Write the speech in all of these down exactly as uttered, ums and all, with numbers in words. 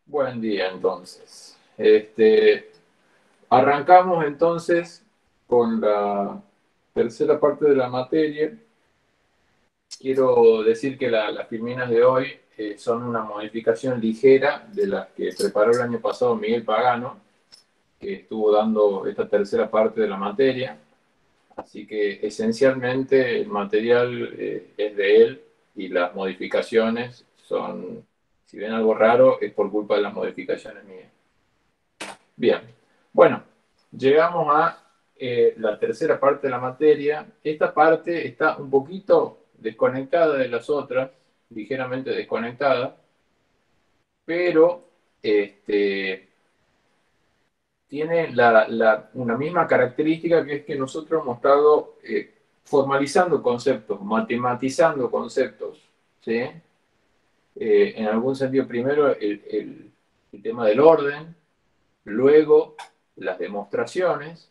Buen día, entonces. Este, arrancamos entonces con la tercera parte de la materia. Quiero decir que la- las filminas de hoy eh, son una modificación ligera de las que preparó el año pasado Miguel Pagano, que estuvo dando esta tercera parte de la materia. Así que esencialmente el material eh, es de él y las modificaciones son, si ven algo raro, es por culpa de las modificaciones mías. Bien, bueno, llegamos a eh, la tercera parte de la materia. Esta parte está un poquito desconectada de las otras, ligeramente desconectada, pero este, tiene la, la, una misma característica, que es que nosotros hemos estado eh, formalizando conceptos, matematizando conceptos, ¿sí? Eh, en algún sentido, primero el, el, el tema del orden, luego las demostraciones.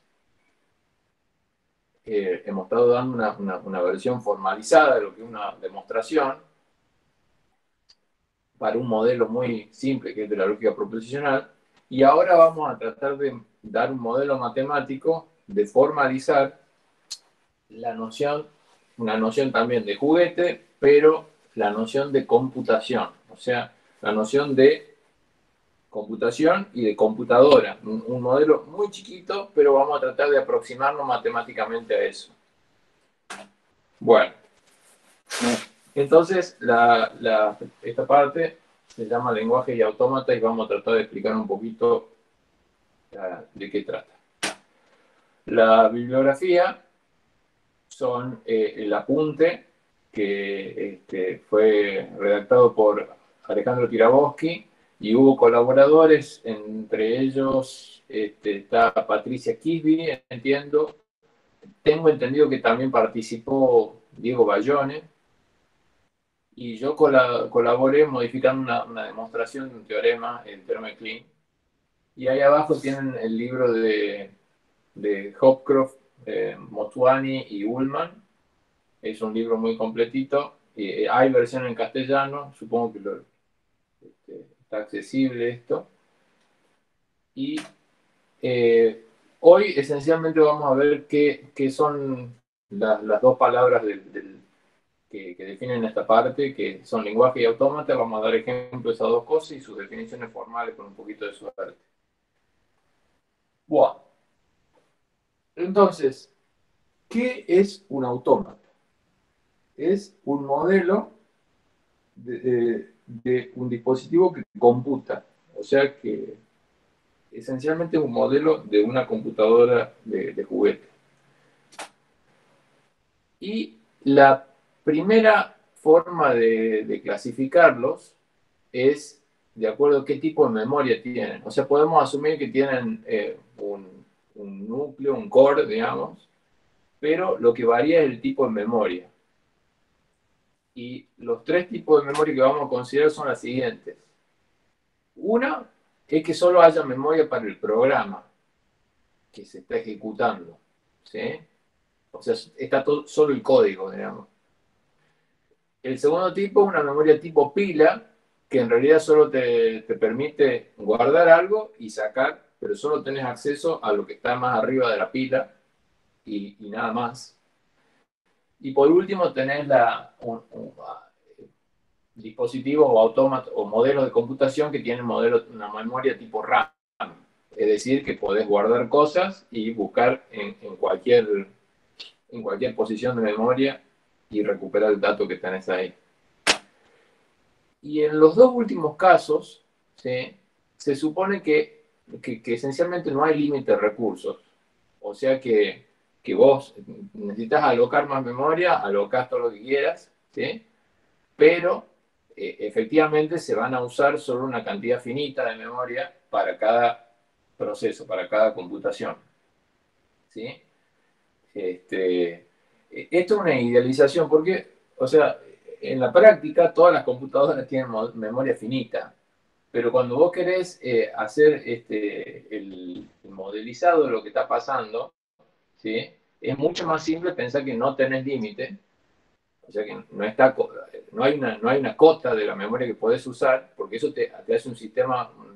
Eh, hemos estado dando una, una, una, versión formalizada de lo que es una demostración para un modelo muy simple que es de la lógica proposicional, y ahora vamos a tratar de dar un modelo matemático, de formalizar la noción, una noción también de juguete, pero la noción de computación, o sea, la noción de computación y de computadora, un, un modelo muy chiquito, pero vamos a tratar de aproximarnos matemáticamente a eso. Bueno, entonces, la, la, esta parte se llama lenguaje y autómata y vamos a tratar de explicar un poquito uh, de qué trata. La bibliografía son eh, el apunte que este, fue redactado por Alejandro Tiraboschi y hubo colaboradores, entre ellos este, está Patricia Kisby, entiendo. Tengo entendido que también participó Diego Bayone, y yo colaboré modificando una, una, demostración de un teorema, el teorema de Klein. Y ahí abajo tienen el libro de, de Hopcroft, eh, Motwani y Ullman. Es un libro muy completito. Eh, hay versión en castellano, supongo que lo, este, está accesible esto. Y eh, hoy esencialmente vamos a ver qué, qué son las, las dos palabras del, del Que, que, definen esta parte, que son lenguaje y autómata. Vamos a dar ejemplos de esas dos cosas y sus definiciones formales con un poquito de suerte. Bueno, entonces, ¿qué es un autómata? Es un modelo de, de, de un dispositivo que computa, o sea que esencialmente es un modelo de una computadora de, de juguete. Y la primera forma de, de clasificarlos es de acuerdo a qué tipo de memoria tienen. O sea, podemos asumir que tienen eh, un, un núcleo, un core, digamos, pero lo que varía es el tipo de memoria. Y los tres tipos de memoria que vamos a considerar son las siguientes. Una es que solo haya memoria para el programa que se está ejecutando, ¿sí? O sea, está todo, solo el código, digamos. El segundo tipo es una memoria tipo pila, que en realidad solo te, te permite guardar algo y sacar, pero solo tenés acceso a lo que está más arriba de la pila y, y nada más. Y por último tenés la, un, un, dispositivos o autómatas o modelos de computación que tienen modelo, una memoria tipo RAM. Es decir, que podés guardar cosas y buscar en, en, cualquier, en cualquier posición de memoria y recuperar el dato que tenés ahí. Y en los dos últimos casos, ¿sí?, se supone que, que, que esencialmente no hay límite de recursos. O sea que, que vos necesitas alocar más memoria, alocás todo lo que quieras, ¿sí?, pero eh, efectivamente se van a usar solo una cantidad finita de memoria para cada proceso, para cada computación, ¿sí? Este, esto es una idealización porque, o sea, en la práctica todas las computadoras tienen memoria finita, pero cuando vos querés eh, hacer este, el, el modelizado de lo que está pasando, ¿sí?, es mucho más simple pensar que no tenés límite. O sea que no, está, no, hay una, no hay una cota de la memoria que podés usar, porque eso te, te hace un sistema,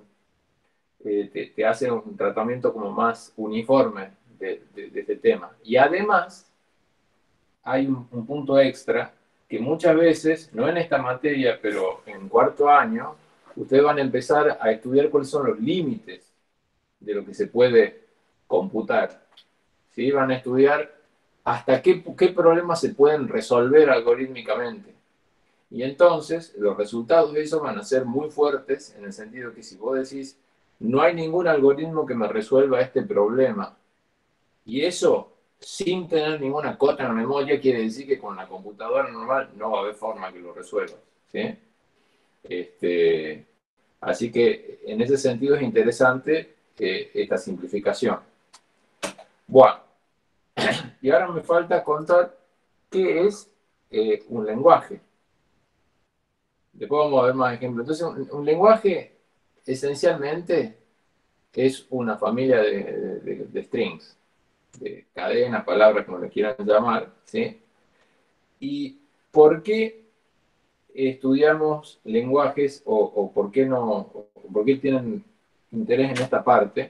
eh, te, te hace un tratamiento como más uniforme de, de, de este tema. Y además, hay un, un punto extra que muchas veces, no en esta materia, pero en cuarto año, ustedes van a empezar a estudiar cuáles son los límites de lo que se puede computar. ¿Sí? Van a estudiar hasta qué, qué problemas se pueden resolver algorítmicamente. Y entonces los resultados de eso van a ser muy fuertes en el sentido que si vos decís, no hay ningún algoritmo que me resuelva este problema, y eso sin tener ninguna cota en la memoria, quiere decir que con la computadora normal no va a haber forma que lo resuelva. ¿Sí? Este, así que en ese sentido es interesante eh, esta simplificación. Bueno, y ahora me falta contar qué es eh, un lenguaje. Después vamos a ver más ejemplos. Entonces, un, un lenguaje esencialmente es una familia de, de, de strings, de cadenas, palabras, como le quieran llamar, ¿sí? ¿Y por qué estudiamos lenguajes o, o por qué no, o por qué tienen interés en esta parte?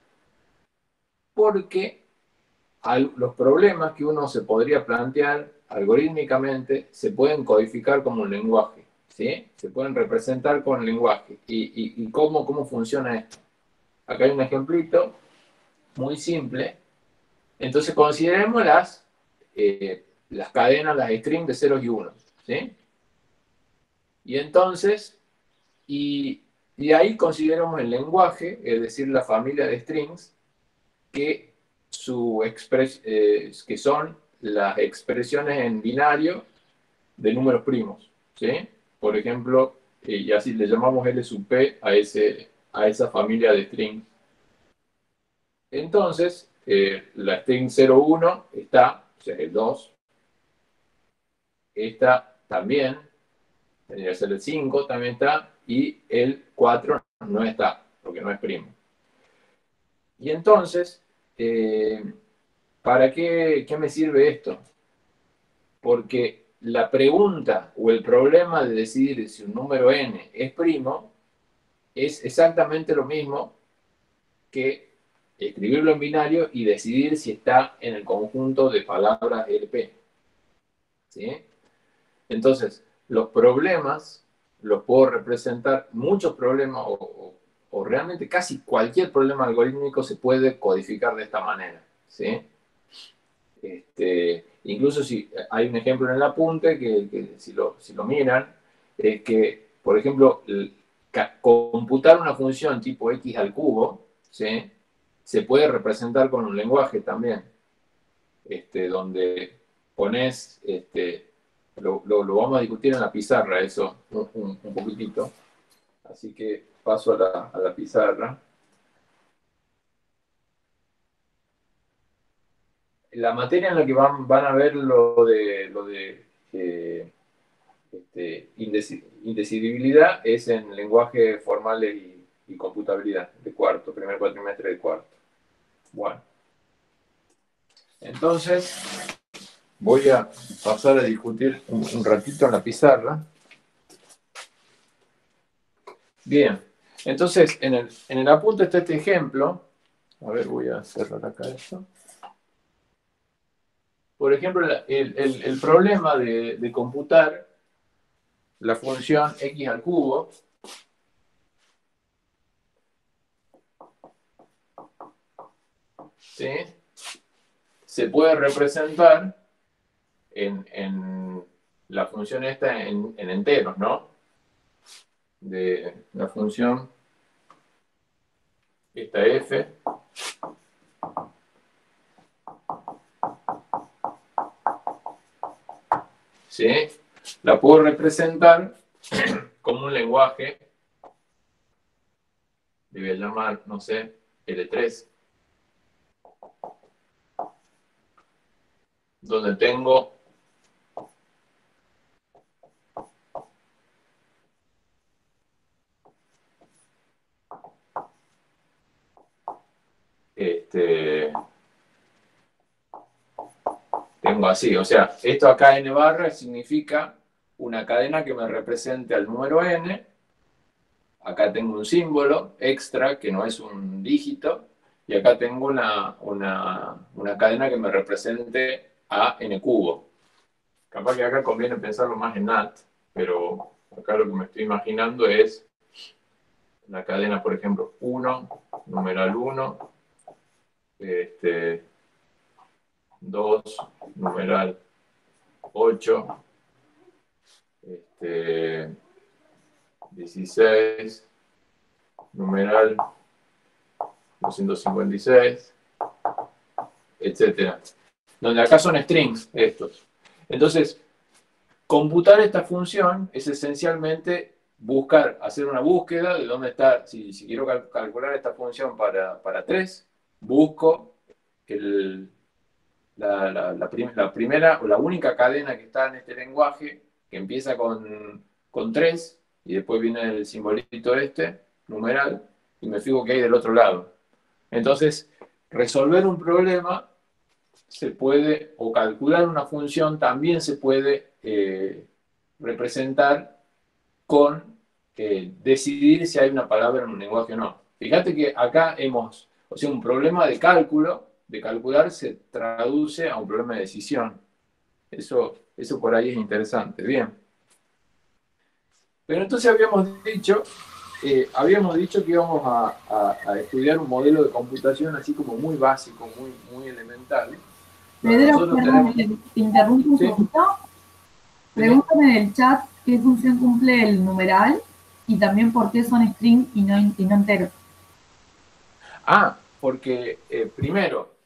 Porque los problemas que uno se podría plantear algorítmicamente se pueden codificar como un lenguaje, ¿sí? Se pueden representar con lenguaje. ¿Y, y, y cómo, cómo funciona esto? Acá hay un ejemplito muy simple. Entonces consideremos las, eh, las cadenas, las strings de ceros y unos, ¿sí? Y entonces, y, y ahí consideramos el lenguaje, es decir, la familia de strings, que, su expres, eh, que son las expresiones en binario de números primos, ¿sí? Por ejemplo, eh, y así le llamamos L sub P a, ese, a esa familia de strings. Entonces, eh, la string cero uno está, o sea, el dos. Esta también, tendría que ser el cinco, también está, y el cuatro no está, porque no es primo. Y entonces, eh, ¿para qué, qué me sirve esto? Porque la pregunta o el problema de decidir si un número n es primo es exactamente lo mismo que escribirlo en binario y decidir si está en el conjunto de palabras L P. ¿Sí? Entonces, los problemas los puedo representar, muchos problemas, o, o, o realmente casi cualquier problema algorítmico se puede codificar de esta manera. ¿Sí? Este, incluso si hay un ejemplo en el apunte que, que si, lo, si lo miran, es que, por ejemplo, el, computar una función tipo x al cubo, ¿sí? Se puede representar con un lenguaje también, este, donde pones, este, lo, lo, lo, vamos a discutir en la pizarra, eso, un, un, un poquitito. Así que paso a la, a la pizarra. La materia en la que van, van a ver lo de, lo de eh, este, indecidibilidad es en lenguaje formales y, y computabilidad, de cuarto, primer cuatrimestre de cuarto. Bueno, entonces voy a pasar a discutir un, un ratito en la pizarra. Bien, entonces en el, en el apunte está este ejemplo. A ver, voy a cerrar acá esto. Por ejemplo, el, el, el problema de, de computar la función x al cubo, ¿sí? Se puede representar en, en la función esta en, en enteros, ¿no? De la función esta f, ¿sí? La puedo representar como un lenguaje, le voy a llamar, no sé, L tres, donde tengo este, tengo así, o sea, esto acá n barra significa una cadena que me represente al número n acá tengo un símbolo extra que no es un dígito, y acá tengo una, una, una cadena que me represente a n cubo. Capaz que acá conviene pensarlo más en N A T, pero acá lo que me estoy imaginando es la cadena, por ejemplo, uno, numeral uno, este, dos, numeral ocho, este, dieciséis, numeral doscientos cincuenta y seis, etcétera. Donde acá son strings estos. Entonces, computar esta función es esencialmente buscar, hacer una búsqueda de dónde está, si, si quiero cal calcular esta función para, para tres, busco el, la, la, la, prim la, primera o la única cadena que está en este lenguaje, que empieza con, con tres, y después viene el simbolito este, numeral, y me fijo que hay del otro lado. Entonces, resolver un problema se puede, o calcular una función también se puede eh, representar con eh, decidir si hay una palabra en un lenguaje o no. Fíjate que acá hemos, o sea, un problema de cálculo, de calcular, se traduce a un problema de decisión. Eso, eso por ahí es interesante. Bien. Pero entonces habíamos dicho, eh, habíamos dicho que íbamos a, a, a estudiar un modelo de computación así como muy básico, muy, muy elemental. Pedro, perdón, tenemos... te interrumpo un ¿Sí? poquito. Pregúntame en el chat qué función cumple el numeral y también por qué son string y no, y no enteros. Ah, porque eh, primero,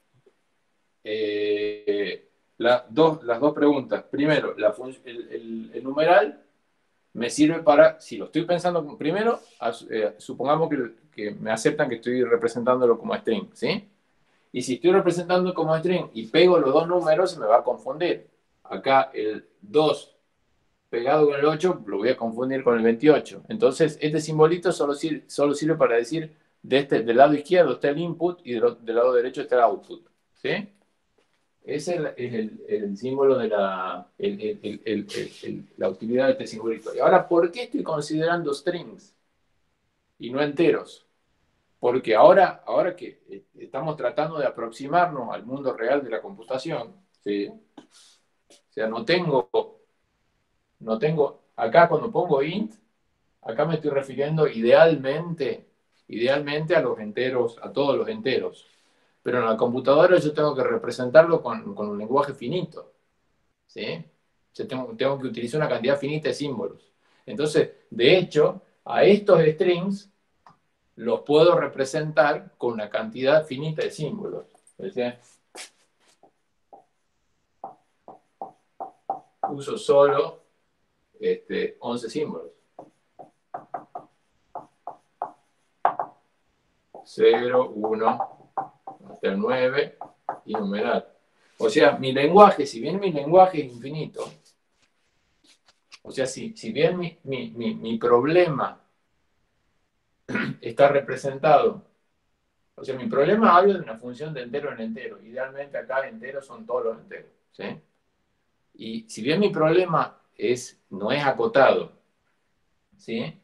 eh, la dos, las dos preguntas. Primero, la el, el, el numeral me sirve para, si lo estoy pensando primero, eh, supongamos que, que me aceptan que estoy representándolo como string, ¿sí? Y si estoy representando como string y pego los dos números, se me va a confundir. Acá el dos pegado con el ocho lo voy a confundir con el veintiocho. Entonces, este simbolito solo sirve, solo sirve para decir, de este, del lado izquierdo está el input y del, del lado derecho está el output. ¿Sí? Ese es el, el, el símbolo de la, el, el, el, la utilidad de este simbolito. Y ahora, ¿por qué estoy considerando strings y no enteros? Porque ahora, ahora que estamos tratando de aproximarnos al mundo real de la computación, ¿sí? O sea, no tengo, no tengo, acá cuando pongo int, acá me estoy refiriendo idealmente, idealmente a los enteros, a todos los enteros. Pero en la computadora yo tengo que representarlo con, con un lenguaje finito. ¿Sí? O sea, tengo, tengo que utilizar una cantidad finita de símbolos. Entonces, de hecho, a estos strings los puedo representar con una cantidad finita de símbolos. ¿Sí? Uso solo este, once símbolos. cero, uno, hasta el nueve y numeral. O sea, mi lenguaje, si bien mi lenguaje es infinito, o sea, si, si bien mi, mi, mi, mi problema está representado, o sea, mi problema habla de una función de entero en entero. Idealmente acá enteros son todos los enteros. ¿Sí? Y si bien mi problema es, no es acotado, ¿sí?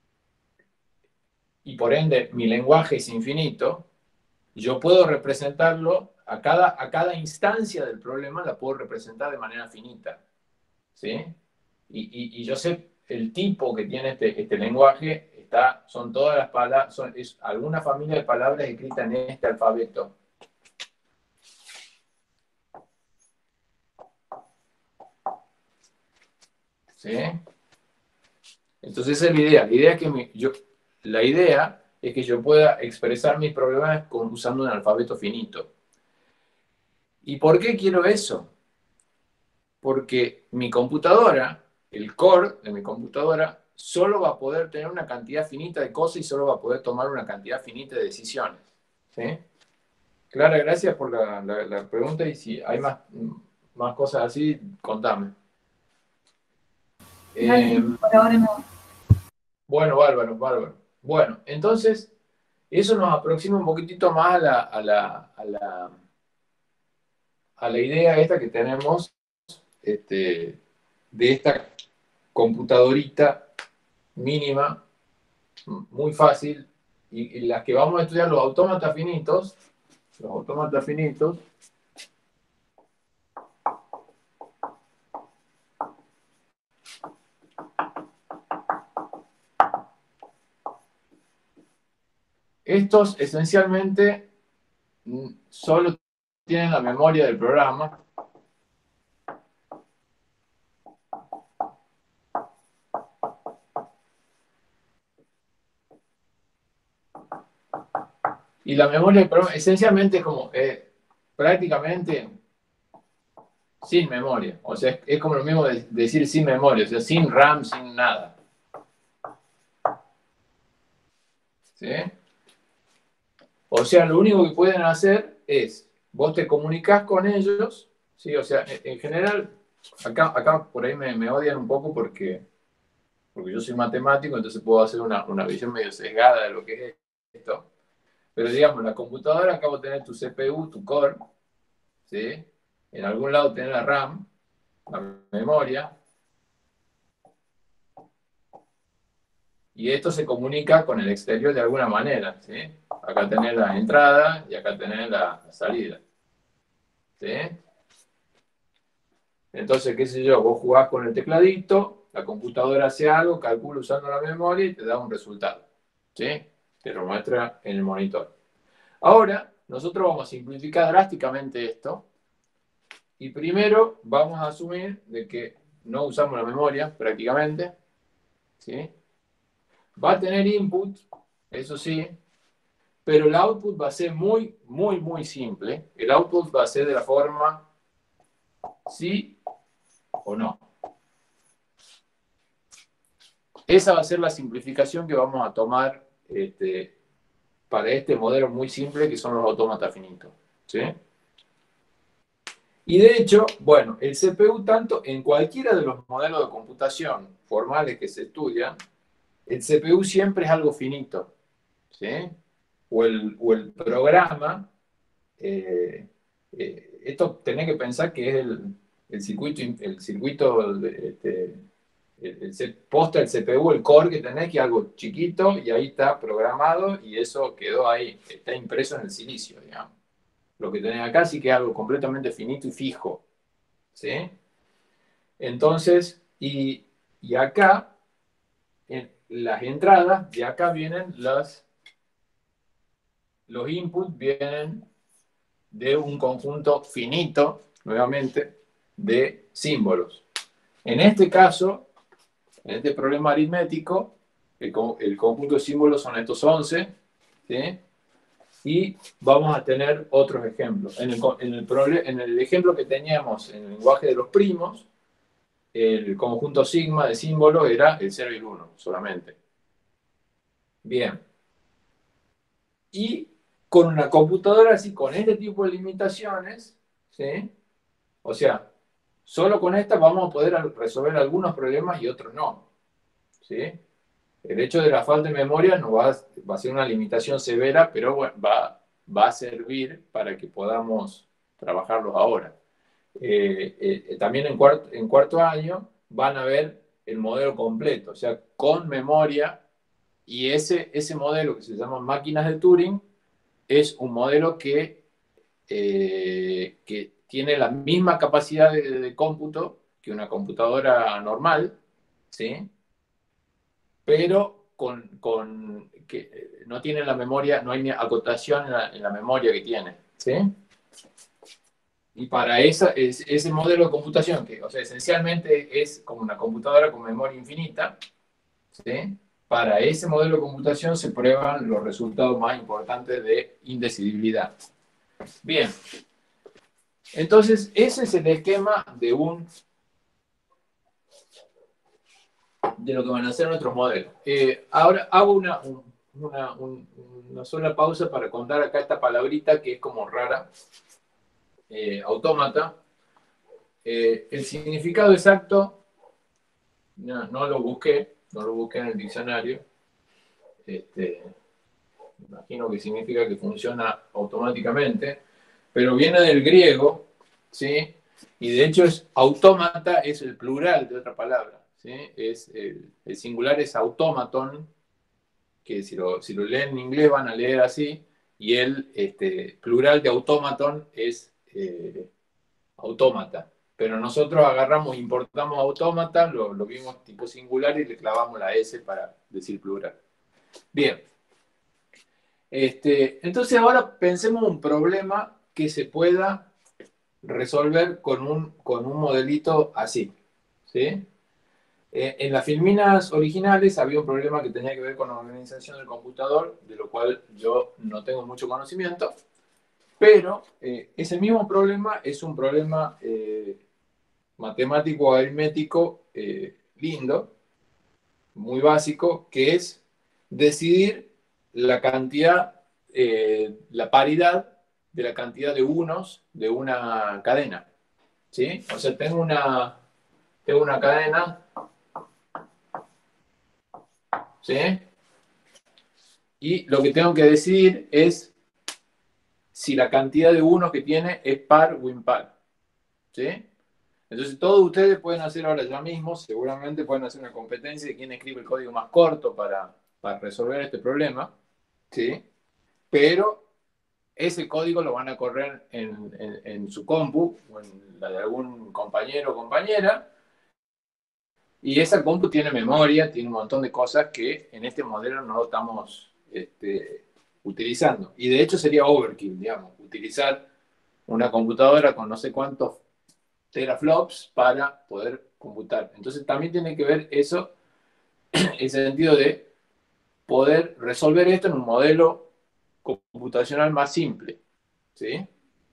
Y por ende mi lenguaje es infinito, yo puedo representarlo a cada, a cada instancia del problema, la puedo representar de manera finita. ¿Sí? Y, y, y yo sé el tipo que tiene este, este lenguaje, está, son todas las palabras, son, es alguna familia de palabras escritas en este alfabeto. ¿Sí? Entonces esa es la idea. La idea es que, mi, yo, la idea es que yo pueda expresar mis problemas con, usando un alfabeto finito. ¿Y por qué quiero eso? Porque mi computadora, el core de mi computadora, solo va a poder tener una cantidad finita de cosas y solo va a poder tomar una cantidad finita de decisiones. ¿Sí? Clara, gracias por la, la, la pregunta y si hay más, más cosas así, contame. Dale, eh, por ahora no. Bueno, bárbaro, bárbaro. Bueno, entonces, eso nos aproxima un poquitito más a la, a la, a la, a la idea esta que tenemos este, de esta computadorita mínima muy fácil, y, y las que vamos a estudiar, los autómatas finitos, los autómatas finitos, estos esencialmente solo tienen la memoria del programa. Y la memoria del programa esencialmente es como eh, prácticamente sin memoria. O sea, es, es como lo mismo de decir sin memoria, o sea, sin RAM, sin nada. ¿Sí? O sea, lo único que pueden hacer es, vos te comunicás con ellos, ¿sí? O sea, en, en general, acá, acá por ahí me, me odian un poco porque, porque yo soy matemático, entonces puedo hacer una, una visión medio sesgada de lo que es esto. Pero digamos, la computadora acabo de tener tu C P U, tu core, ¿sí? En algún lado tener la RAM, la memoria, y esto se comunica con el exterior de alguna manera, ¿sí? Acá tenés la entrada y acá tenés la salida, ¿sí? Entonces, qué sé yo, vos jugás con el tecladito, la computadora hace algo, calcula usando la memoria y te da un resultado, ¿sí? Te lo muestra en el monitor. Ahora, nosotros vamos a simplificar drásticamente esto y primero vamos a asumir de que no usamos la memoria prácticamente, ¿sí? Va a tener input, eso sí, pero el output va a ser muy, muy, muy simple. El output va a ser de la forma sí o no. Esa va a ser la simplificación que vamos a tomar este, para este modelo muy simple que son los autómatas finitos, ¿sí? Y de hecho, bueno, el C P U tanto en cualquiera de los modelos de computación formales que se estudian, el C P U siempre es algo finito, ¿sí? O el, o el programa, eh, eh, esto tenés que pensar que es el, el circuito, el circuito de, este, el, el, posta el C P U, el core que tenés, que es algo chiquito, y ahí está programado, y eso quedó ahí, está impreso en el silicio, digamos. Lo que tenés acá sí que es algo completamente finito y fijo, ¿sí? Entonces, y, y acá, en las entradas, de acá vienen las, los inputs, vienen de un conjunto finito, nuevamente, de símbolos. En este caso, en este problema aritmético, el, el conjunto de símbolos son estos once, ¿sí? Y vamos a tener otros ejemplos. En el, en, el en el ejemplo que teníamos en el lenguaje de los primos, el conjunto sigma de símbolos era el cero y el uno solamente. Bien. Y con una computadora así, con este tipo de limitaciones, ¿sí? O sea, solo con esta vamos a poder resolver algunos problemas y otros no, ¿sí? El hecho de la falta de memoria no va a, va a ser una limitación severa, pero bueno, va, va a servir para que podamos trabajarlos ahora. Eh, eh, también en cuarto, en cuarto año van a ver el modelo completo, o sea, con memoria, y ese, ese modelo que se llama máquinas de Turing es un modelo que, eh, que tiene la misma capacidad de, de cómputo que una computadora normal, ¿sí? Pero con, con que no tiene la memoria, no hay ni acotación en la, en la memoria que tiene, ¿sí? Y para esa, es, ese modelo de computación, que o sea, esencialmente es como una computadora con memoria infinita, ¿sí? Para ese modelo de computación se prueban los resultados más importantes de indecidibilidad. Bien, entonces ese es el esquema de un de lo que van a ser nuestros modelos. Eh, ahora hago una, una, un, una sola pausa para contar acá esta palabrita que es como rara, eh, autómata. Eh, el significado exacto no, no lo busqué, no lo busqué en el diccionario. Este, imagino que significa que funciona automáticamente, pero viene del griego, ¿sí? Y de hecho es autómata, es el plural de otra palabra, ¿sí? Es, el, el singular es automaton, que si lo, si lo leen en inglés van a leer así, y el este, plural de automaton es eh, autómata. Pero nosotros agarramos, importamos autómata, lo, lo vimos tipo singular y le clavamos la S para decir plural. Bien. Este, entonces ahora pensemos un problema que se pueda resolver con un, con un modelito así. ¿Sí? Eh, en las filminas originales había un problema que tenía que ver con la organización del computador, de lo cual yo no tengo mucho conocimiento, pero eh, ese mismo problema es un problema eh, matemático aritmético eh, lindo, muy básico, que es decidir la cantidad, eh, la paridad de la cantidad de unos de una cadena. ¿Sí? O sea, tengo una, tengo una cadena, ¿sí? Y lo que tengo que decidir es si la cantidad de unos que tiene es par o impar. ¿Sí? Entonces todos ustedes pueden hacer ahora ya mismo, seguramente pueden hacer una competencia de quién escribe el código más corto para, para resolver este problema. ¿Sí? Pero ese código lo van a correr en, en, en su compu o en la de algún compañero o compañera. Y esa compu tiene memoria, tiene un montón de cosas que en este modelo no lo estamos este, utilizando. Y de hecho sería overkill, digamos, utilizar una computadora con no sé cuántos teraflops para poder computar. Entonces también tiene que ver eso, el sentido de poder resolver esto en un modelo computacional más simple. ¿Sí?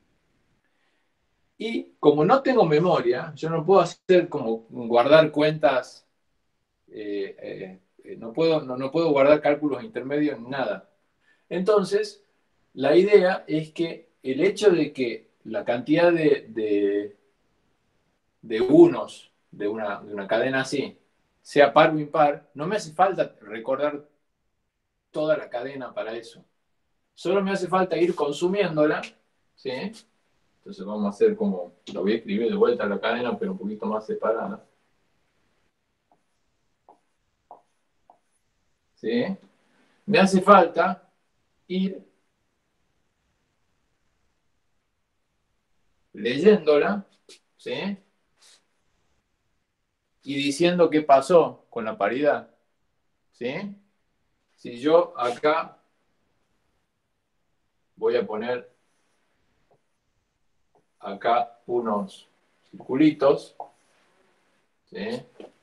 Y como no tengo memoria, yo no puedo hacer como guardar cuentas, eh, eh, eh, no, puedo, no, no puedo guardar cálculos intermedios ni nada. Entonces, la idea es que el hecho de que la cantidad de, de, de unos de una, de una cadena así sea par o impar, no me hace falta recordar toda la cadena para eso. Solo me hace falta ir consumiéndola, ¿sí? Entonces vamos a hacer como, lo voy a escribir de vuelta a la cadena, pero un poquito más separada. ¿Sí? Me hace falta ir leyéndola, ¿sí? Y diciendo qué pasó con la paridad, ¿sí? Si yo acá voy a poner acá unos circulitos, ¿sí?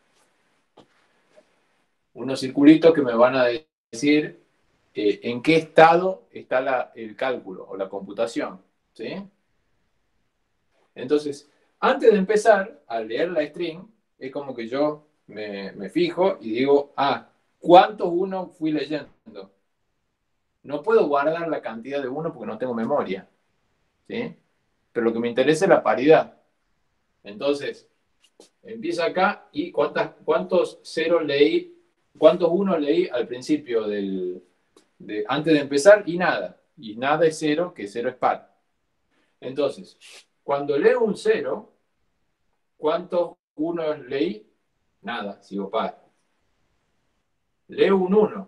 Unos circulitos que me van a decir eh, en qué estado está la, el cálculo o la computación, ¿sí? Entonces, antes de empezar a leer la string, es como que yo me, me fijo y digo, ah, ¿cuántos uno fui leyendo? No puedo guardar la cantidad de uno porque no tengo memoria, ¿sí? Pero lo que me interesa es la paridad. Entonces, empiezo acá y cuántas, cuántos ceros leí, cuántos unos leí al principio del, de, antes de empezar y nada. Y nada es cero, que cero es par. Entonces, cuando leo un cero, ¿cuántos unos leí? Nada, sigo par. Leo un uno.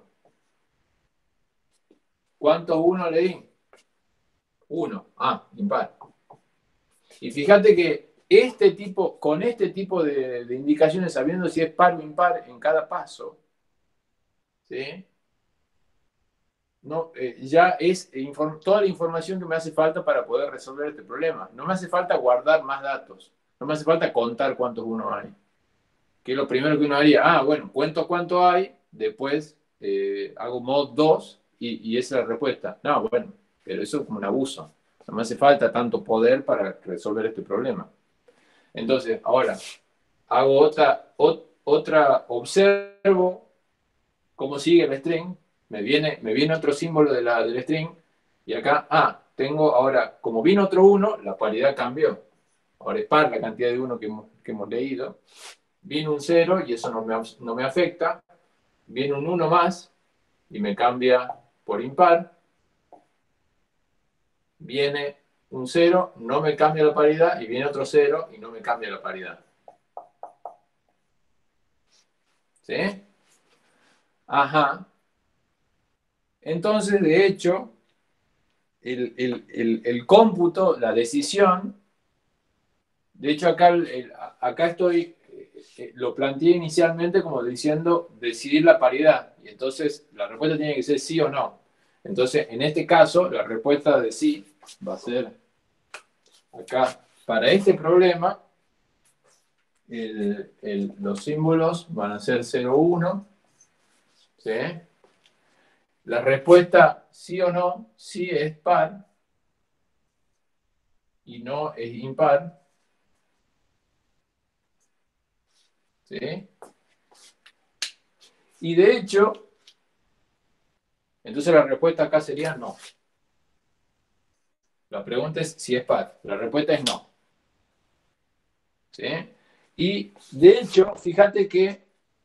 ¿Cuántos unos leí? uno. Ah, impar. Y fíjate que este tipo, con este tipo de, de indicaciones, sabiendo si es par o impar en cada paso, ¿sí? No, eh, ya es toda la información que me hace falta para poder resolver este problema. No me hace falta guardar más datos. No me hace falta contar cuántos uno hay. Que es lo primero que uno haría. Ah, bueno, cuento cuánto hay, después eh, hago mod dos y, y esa es la respuesta. No, bueno, pero eso es como un abuso. No me hace falta tanto poder para resolver este problema. Entonces, ahora, hago otra, ot, otra, observo cómo sigue el string, me viene, me viene otro símbolo de la, del string, y acá, ah, tengo ahora, como vino otro uno, la paridad cambió. Ahora es par la cantidad de uno que hemos, que hemos leído. Viene un cero y eso no me, no me afecta. Viene un uno más y me cambia por impar. Viene un cero, no me cambia la paridad, y viene otro cero y no me cambia la paridad. ¿Sí? Ajá. Entonces, de hecho, el, el, el, el cómputo, la decisión, de hecho acá, el, acá estoy, eh, lo planteé inicialmente como diciendo decidir la paridad, y entonces la respuesta tiene que ser sí o no. Entonces, en este caso, la respuesta de sí va a ser acá, para este problema, el, el, los símbolos van a ser cero, uno, ¿sí? La respuesta sí o no, sí es par y no es impar, ¿sí? Y de hecho, entonces la respuesta acá sería no. La pregunta es si es par. La respuesta es no. ¿Sí? Y de hecho, fíjate que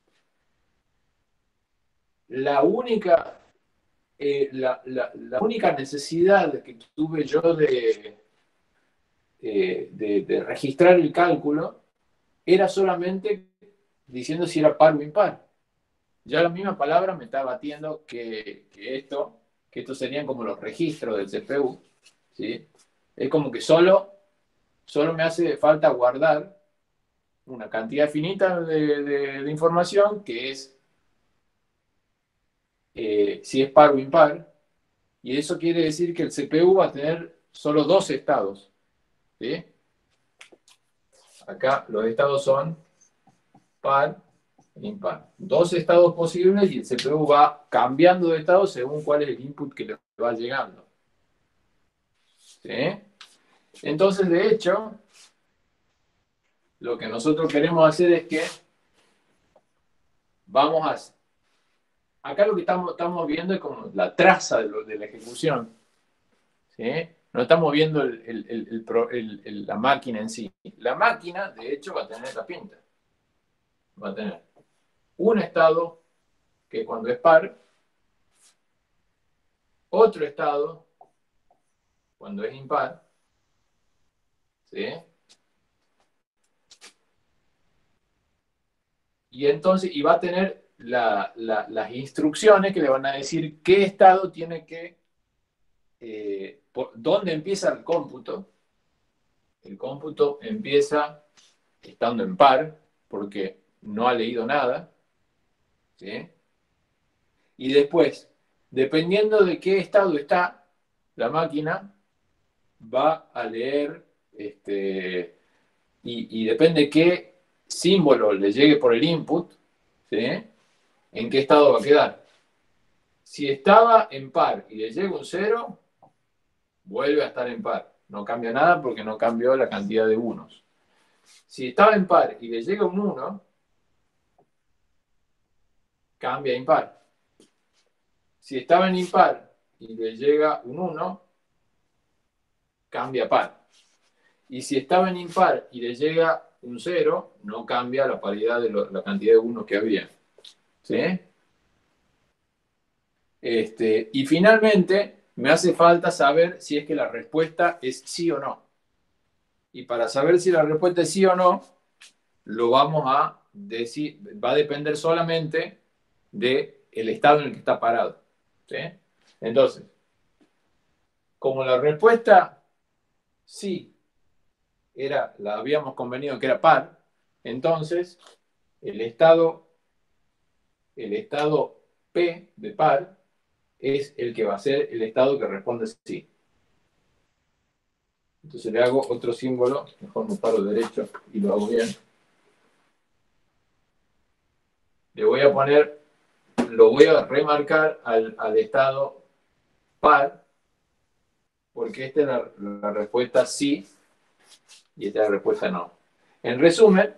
la única, eh, la, la, la, única necesidad que tuve yo de, eh, de, de registrar el cálculo era solamente diciendo si era par o impar. Ya la misma palabra me está batiendo que, que esto, que estos serían como los registros del C P U, ¿sí? Es como que solo, solo me hace falta guardar una cantidad finita de, de, de información que es eh, si es par o impar, y eso quiere decir que el C P U va a tener solo dos estados, ¿sí? Acá los estados son par e impar. Dos estados posibles y el C P U va cambiando de estado según cuál es el input que le va llegando. ¿Sí? Entonces, de hecho, lo que nosotros queremos hacer es que vamos a... Acá lo que estamos, estamos viendo es como la traza de, lo, de la ejecución. ¿Sí? No estamos viendo el, el, el, el, la máquina en sí. La máquina, de hecho, va a tener la pinta. Va a tener un estado que cuando es par, otro estado cuando es impar, ¿sí? Y entonces, y va a tener la, la, las instrucciones que le van a decir qué estado tiene que, eh, por, dónde empieza el cómputo. El cómputo empieza estando en par, porque no ha leído nada, ¿sí? Y después, dependiendo de qué estado está la máquina, va a leer, este, y, y depende qué símbolo le llegue por el input, ¿sí? En qué estado va a quedar. Si estaba en par y le llega un cero, vuelve a estar en par. No cambia nada porque no cambió la cantidad de unos. Si estaba en par y le llega un uno, cambia a impar. Si estaba en impar y le llega un uno, cambia a par. Y si estaba en impar y le llega un cero, no cambia la paridad de lo, la cantidad de unos que había. ¿Sí? Este, y finalmente, me hace falta saber si es que la respuesta es sí o no. Y para saber si la respuesta es sí o no, lo vamos a decir, va a depender solamente del estado en el que está parado. ¿Sí? Entonces, como la respuesta sí era, la habíamos convenido que era par, entonces el estado, el estado P de par es el que va a ser el estado que responde sí. Entonces le hago otro símbolo, mejor me paro derecho y lo hago bien. Le voy a poner, lo voy a remarcar al, al estado par, porque esta es la, la respuesta sí y esta es la respuesta no. En resumen,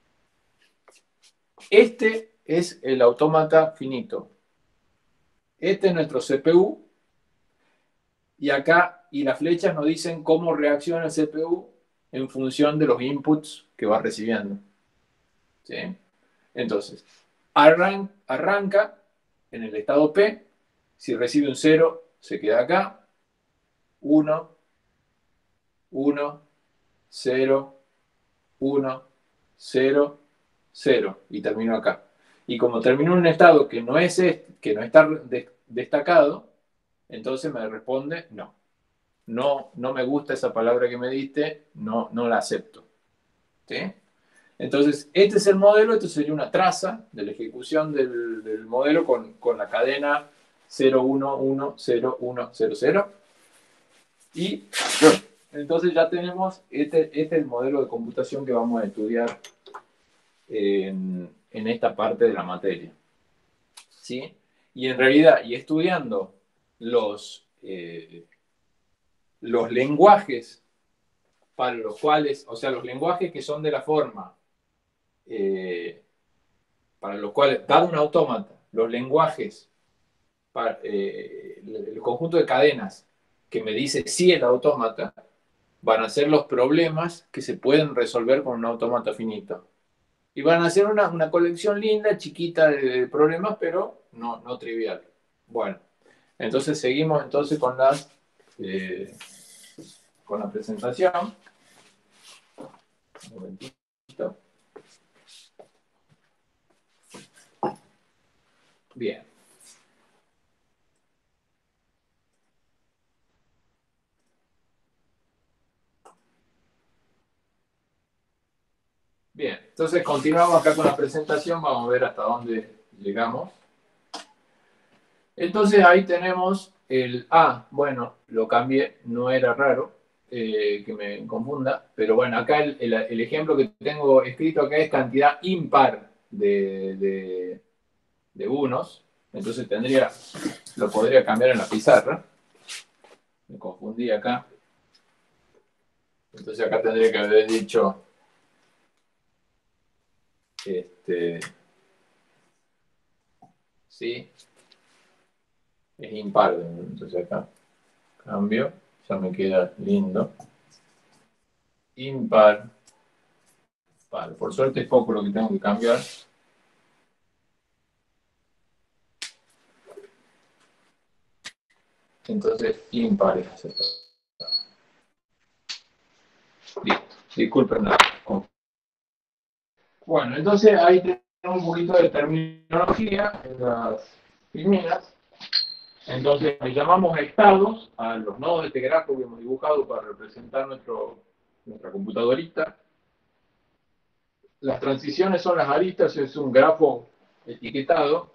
este es el autómata finito. Este es nuestro C P U. Y acá, y las flechas nos dicen cómo reacciona el C P U en función de los inputs que va recibiendo. ¿Sí? Entonces, arran arranca en el estado P. Si recibe un cero, se queda acá. uno, uno, cero, uno, cero, cero. Y termino acá. Y como terminó en un estado que no, es este, que no está destacado, entonces me responde no. No, no me gusta esa palabra que me diste, no, no la acepto. ¿Sí? Entonces, este es el modelo, esto sería una traza de la ejecución del, del modelo con, con la cadena cero uno uno cero uno cero cero. Y entonces ya tenemos, este, este es el modelo de computación que vamos a estudiar en, en esta parte de la materia. ¿Sí? Y en realidad, y estudiando los, eh, los lenguajes para los cuales, o sea, los lenguajes que son de la forma, eh, para los cuales, dado un autómata, los lenguajes, para, eh, el conjunto de cadenas que me dice si el autómata, van a ser los problemas que se pueden resolver con un autómata finito. Y van a ser una, una colección linda, chiquita de, de problemas, pero no, no trivial. Bueno, entonces seguimos entonces con, las, eh, con la presentación. Un momentito. Bien. Bien, entonces continuamos acá con la presentación, vamos a ver hasta dónde llegamos. Entonces ahí tenemos el A, bueno, lo cambié, no era raro eh, que me confunda, pero bueno, acá el, el, el ejemplo que tengo escrito acá es cantidad impar de, de, de unos, entonces tendría, lo podría cambiar en la pizarra, me confundí acá, entonces acá tendría que haber dicho, este, sí, es impar, entonces acá cambio, ya me queda lindo. Impar. Par. Por suerte es poco lo que tengo que cambiar. Entonces, impar. Listo. Disculpen la. Bueno, entonces ahí tenemos un poquito de terminología en las primeras. Entonces, le llamamos estados a los nodos de este grafo que hemos dibujado para representar nuestro, nuestra computadorita. Las transiciones son las aristas, es un grafo etiquetado.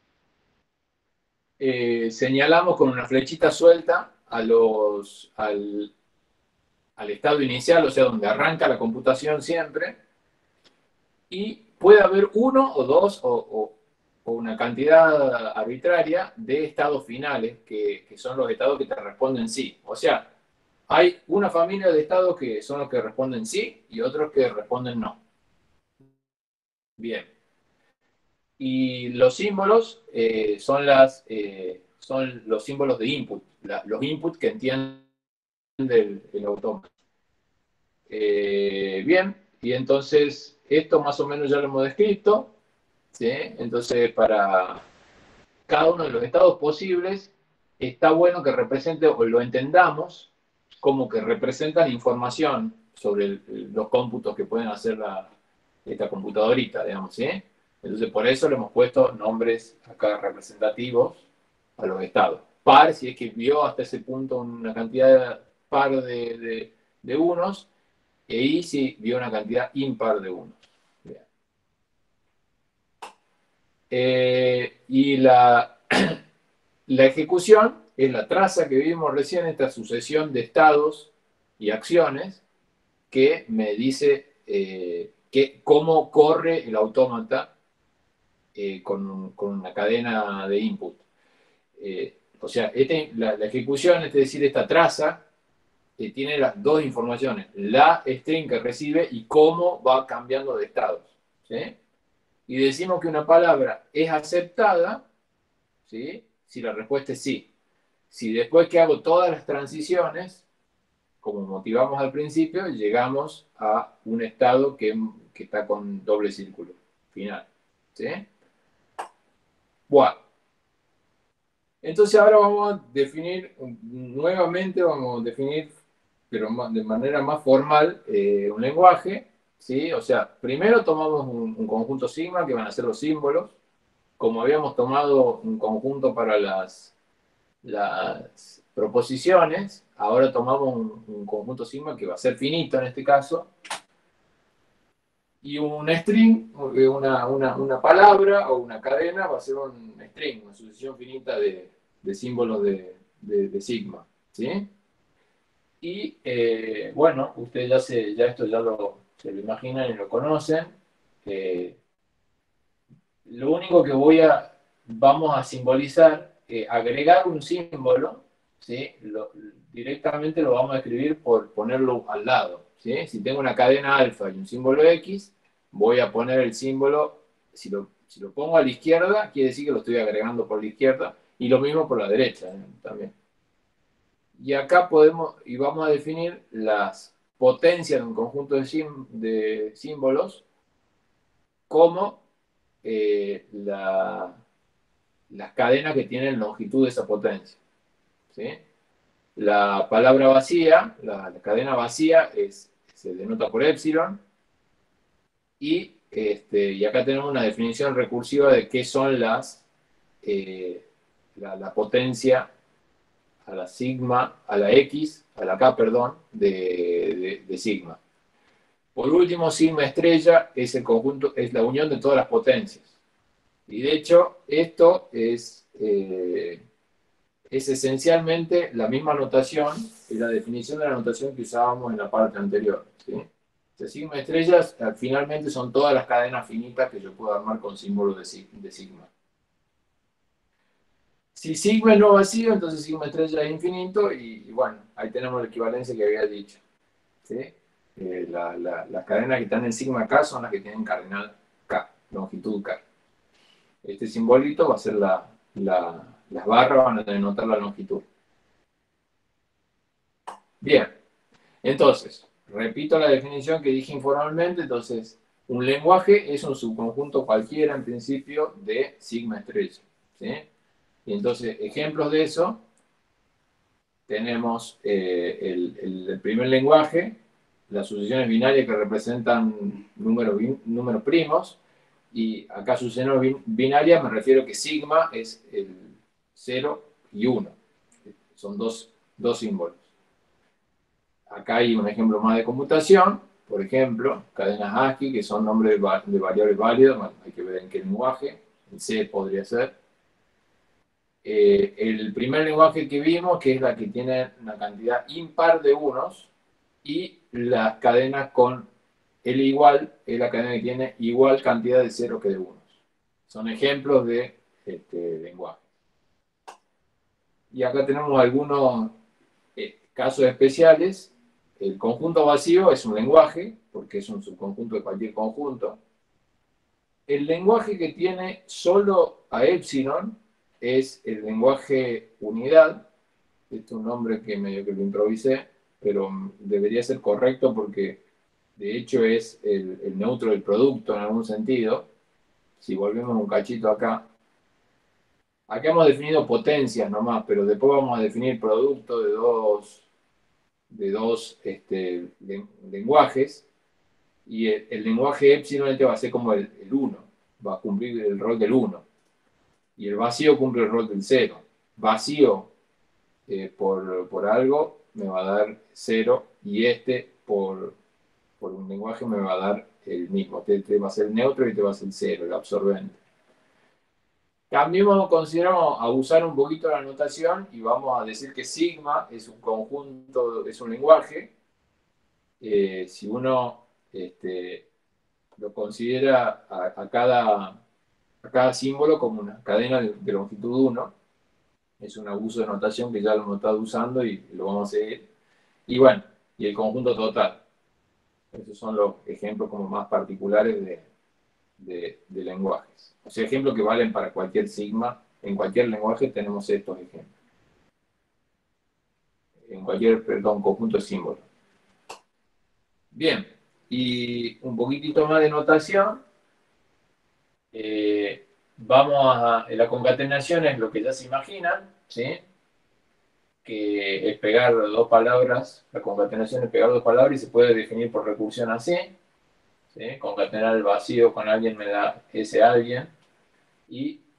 Eh, señalamos con una flechita suelta a los, al, al estado inicial, o sea, donde arranca la computación siempre, y puede haber uno o dos o, o, o una cantidad arbitraria de estados finales, que, que son los estados que te responden sí. O sea, hay una familia de estados que son los que responden sí y otros que responden no. Bien. Y los símbolos eh, son, las, eh, son los símbolos de input, la, los inputs que entiende el, el autómata. Eh, bien, y entonces esto más o menos ya lo hemos descrito, ¿sí? Entonces para cada uno de los estados posibles está bueno que represente o lo entendamos como que representan información sobre el, los cómputos que pueden hacer la, esta computadorita, digamos, ¿sí? Entonces por eso le hemos puesto nombres acá representativos a los estados. Par, si es que vio hasta ese punto una cantidad par de, de, de unos, y ahí sí vio una cantidad impar de unos. Eh, y la, la ejecución es la traza que vimos recién, esta sucesión de estados y acciones que me dice eh, que, cómo corre el autómata eh, con, con, una cadena de input. Eh, o sea, este, la, la ejecución, es decir, esta traza, eh, tiene las dos informaciones, la string que recibe y cómo va cambiando de estados. ¿Sí? Y decimos que una palabra es aceptada, ¿sí? Si la respuesta es sí. Si después que hago todas las transiciones, como motivamos al principio, llegamos a un estado que, que está con doble círculo final. ¿Sí? Bueno. Entonces ahora vamos a definir, nuevamente vamos a definir, pero de manera más formal, eh, un lenguaje, ¿sí? O sea, primero tomamos un, un conjunto sigma, que van a ser los símbolos, como habíamos tomado un conjunto para las, las proposiciones, ahora tomamos un, un conjunto sigma que va a ser finito en este caso, y un string, una, una, una palabra o una cadena va a ser un string, una sucesión finita de, de símbolos de, de, de sigma, ¿sí? Y eh, bueno, ustedes ya, se, ya esto ya lo, se lo imaginan y lo conocen. Eh, lo único que voy a, vamos a simbolizar, eh, agregar un símbolo, ¿sí? Lo, directamente lo vamos a escribir por ponerlo al lado, ¿sí? Si tengo una cadena alfa y un símbolo X, voy a poner el símbolo, si lo, si lo pongo a la izquierda, quiere decir que lo estoy agregando por la izquierda, y lo mismo por la derecha, ¿eh? También. Y acá podemos, y vamos a definir las potencias de un conjunto de, sim, de símbolos como eh, la, las cadenas que tienen longitud de esa potencia, ¿sí? La palabra vacía, la, la cadena vacía es, se denota por epsilon, y, este, y acá tenemos una definición recursiva de qué son las, eh, la, la potencia a la sigma, a la X, a la K, perdón, de, de, de sigma. Por último, sigma estrella es el conjunto, es la unión de todas las potencias. Y de hecho, esto es, eh, es esencialmente la misma notación y la definición de la notación que usábamos en la parte anterior, ¿sí? O sea, sigma estrellas finalmente son todas las cadenas finitas que yo puedo armar con símbolos de, de sigma. Si sigma es no vacío, entonces sigma estrella es infinito, y, y bueno, ahí tenemos la equivalencia que había dicho, ¿sí? Eh, la, la, las cadenas que están en sigma K son las que tienen cardinal K, longitud K. Este simbolito va a ser la, la, las barras, van a denotar la longitud. Bien, entonces, repito la definición que dije informalmente. Entonces, un lenguaje es un subconjunto cualquiera, en principio, de sigma estrella, ¿sí? Y entonces, ejemplos de eso, tenemos eh, el, el, el primer lenguaje, las sucesiones binarias que representan números, números primos, y acá sucesiones binarias me refiero que sigma es el cero y uno. Son dos, dos símbolos. Acá hay un ejemplo más de computación, por ejemplo, cadenas ASCII, que son nombres de variables válidas, bueno, hay que ver en qué lenguaje, en C podría ser. Eh, el primer lenguaje que vimos, que es la que tiene una cantidad impar de unos, y las cadenas con L igual, es la cadena que tiene igual cantidad de ceros que de unos. Son ejemplos de este, lenguaje. Y acá tenemos algunos eh, casos especiales. El conjunto vacío es un lenguaje, porque es un subconjunto de cualquier conjunto. El lenguaje que tiene solo a epsilon es el lenguaje unidad. Este es un nombre que medio que lo improvisé, pero debería ser correcto porque de hecho es el, el neutro del producto en algún sentido. Si volvemos un cachito acá, acá hemos definido potencias nomás, pero después vamos a definir producto de dos, de dos este, lenguajes, y el, el lenguaje epsilon este va a ser como el, el uno, va a cumplir el rol del uno, y el vacío cumple el rol del cero. Vacío eh, por, por algo me va a dar cero, y este por, por un lenguaje me va a dar el mismo. Este, este va a ser neutro y este va a ser cero, el absorbente. También vamos, consideramos abusar un poquito de la notación y vamos a decir que sigma es un conjunto, es un lenguaje. Eh, si uno este, lo considera a, a, cada, a cada símbolo como una cadena de, de longitud uno, es un abuso de notación que ya lo hemos estado usando y lo vamos a seguir. Y bueno, y el conjunto total. Esos son los ejemplos como más particulares de, de, de lenguajes. O sea, ejemplos que valen para cualquier sigma. En cualquier lenguaje tenemos estos ejemplos. En cualquier, perdón, conjunto de símbolos. Bien, y un poquitito más de notación. Eh, vamos a... La concatenación es lo que ya se imaginan, ¿sí? Que es pegar dos palabras. La concatenación es pegar dos palabras y se puede definir por recursión así, ¿sí? Concatenar el vacío con alguien me da ese alguien. Y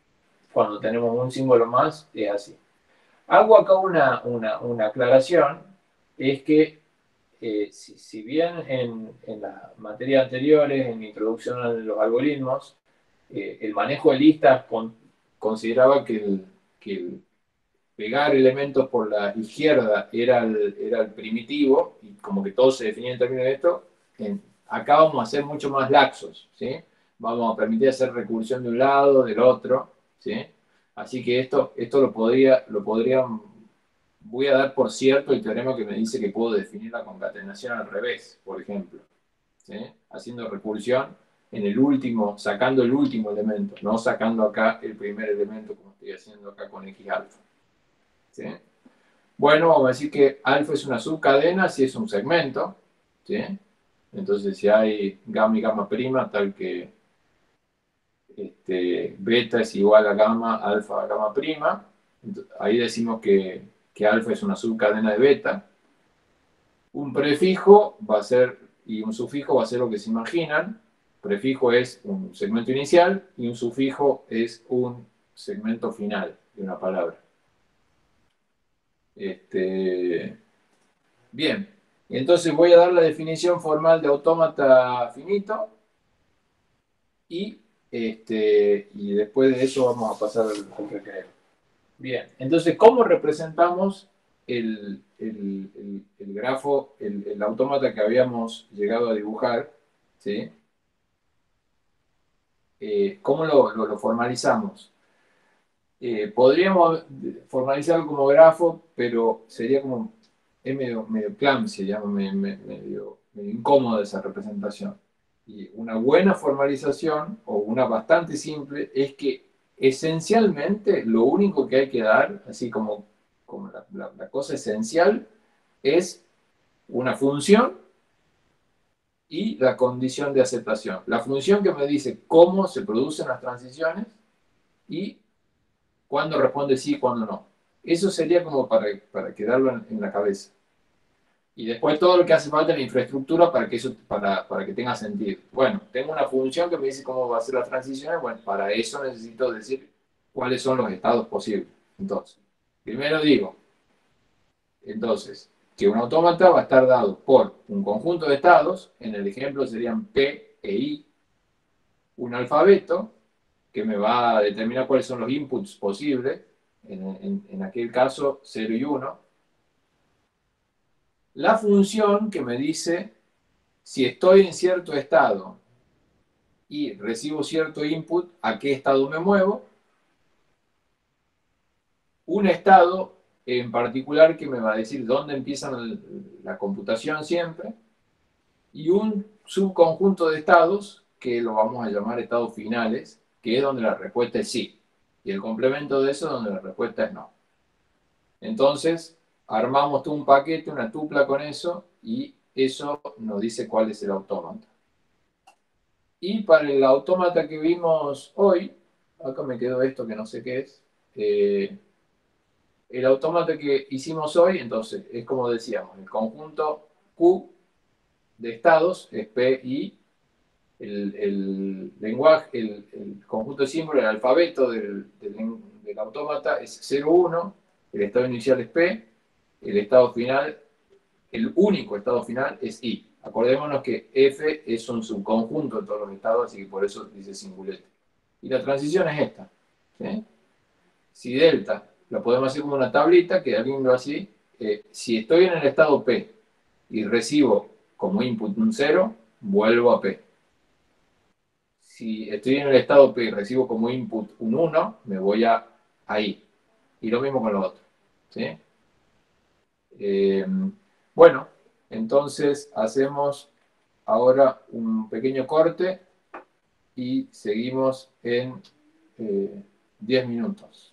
cuando tenemos un símbolo más, es así. Hago acá una, una, una aclaración, es que eh, si, si bien en, en las materias anteriores, en introducción a los algoritmos, eh, el manejo de listas con, consideraba que el, que el pegar elementos por la izquierda era el, era el primitivo, y como que todo se definía en términos de esto, en, acá vamos a ser mucho más laxos, ¿sí? Vamos a permitir hacer recursión de un lado, del otro, ¿sí? Así que esto, esto lo podría, lo podrían, voy a dar por cierto el teorema que me dice que puedo definir la concatenación al revés, por ejemplo, ¿sí? Haciendo recursión en el último, sacando el último elemento, no sacando acá el primer elemento como estoy haciendo acá con X alfa. ¿Sí? Bueno, vamos a decir que alfa es una subcadena si es un segmento, ¿sí? Entonces, si hay gamma y gamma prima, tal que este, beta es igual a gamma, alfa a gamma prima, entonces, ahí decimos que, que alfa es una subcadena de beta. Un prefijo va a ser, y un sufijo va a ser lo que se imaginan. Prefijo es un segmento inicial y un sufijo es un segmento final de una palabra. Este, bien, entonces voy a dar la definición formal de autómata finito y, este, y después de eso vamos a pasar al, al recreo. Bien, entonces, ¿cómo representamos el, el, el, el grafo, el, el autómata que habíamos llegado a dibujar? ¿Sí? Eh, ¿Cómo lo, lo, lo formalizamos? Eh, podríamos formalizarlo como grafo, pero sería como, es medio, medio clumsy, ya, medio, medio, medio incómoda esa representación. Y una buena formalización, o una bastante simple, es que esencialmente lo único que hay que dar, así como, como la, la, la cosa esencial, es una función y la condición de aceptación. La función que me dice cómo se producen las transiciones y cuándo responde sí y cuándo no. Eso sería como para, para quedarlo en, en la cabeza. Y después todo lo que hace falta en la infraestructura para que eso para, para que tenga sentido. Bueno, tengo una función que me dice cómo va a ser la transición. Bueno, para eso necesito decir cuáles son los estados posibles. Entonces, primero digo, entonces, que un autómata va a estar dado por un conjunto de estados, en el ejemplo serían P e I, un alfabeto, que me va a determinar cuáles son los inputs posibles, en, en, en aquel caso cero y uno, la función que me dice si estoy en cierto estado y recibo cierto input, a qué estado me muevo, un estado en particular que me va a decir dónde empieza la computación siempre, y un subconjunto de estados que lo vamos a llamar estados finales, que es donde la respuesta es sí, y el complemento de eso es donde la respuesta es no. Entonces, armamos todo un paquete, una tupla con eso, y eso nos dice cuál es el autómata. Y para el autómata que vimos hoy, acá me quedó esto que no sé qué es, eh, el autómata que hicimos hoy, entonces, es como decíamos, el conjunto Q de estados es P I, el, el lenguaje, el, el conjunto de símbolos, el alfabeto del, del, del autómata es cero uno, el estado inicial es P, el estado final, el único estado final es I. Acordémonos que F es un subconjunto de todos los estados, así que por eso dice singulete. Y la transición es esta. ¿Sí? Si delta, lo podemos hacer como una tablita, queda lindo así. Eh, si estoy en el estado P y recibo como input un cero, vuelvo a P. Si estoy en el estado P y recibo como input un uno, me voy a ahí. Y lo mismo con lo otro. ¿Sí? Eh, bueno, entonces hacemos ahora un pequeño corte y seguimos en eh, diez minutos.